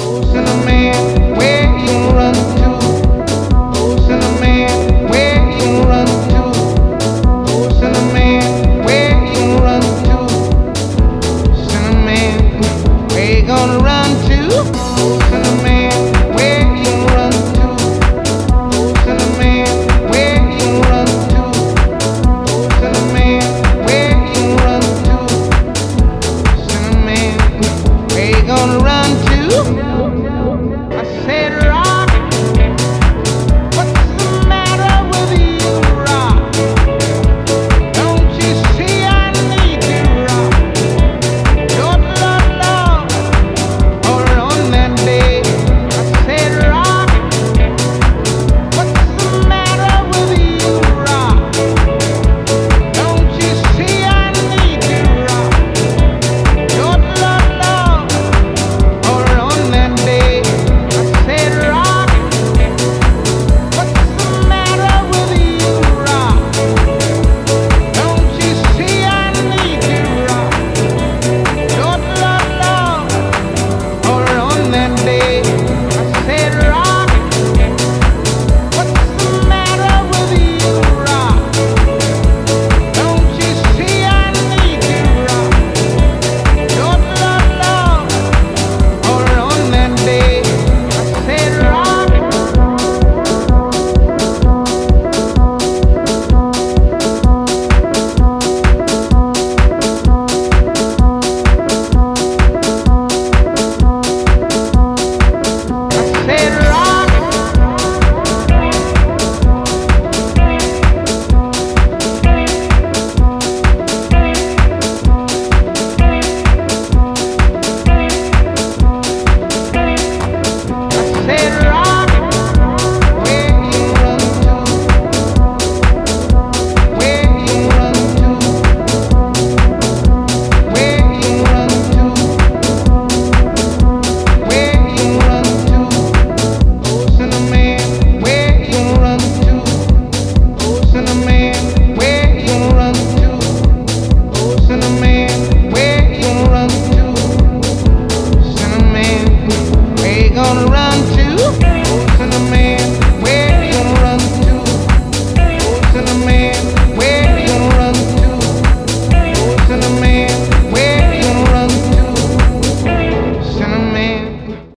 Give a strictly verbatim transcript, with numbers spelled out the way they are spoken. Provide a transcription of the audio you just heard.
Cinnamon, where you run to? Oh, Cinnamon, where you run to? Oh, Cinnamon, where you run to? Cinnamon, where you gonna run to? Oh, Cinnamon, where you run to? Oh, Cinnamon, where you run to? Oh, Cinnamon, where you run to? Cinnamon, where you gonna run to?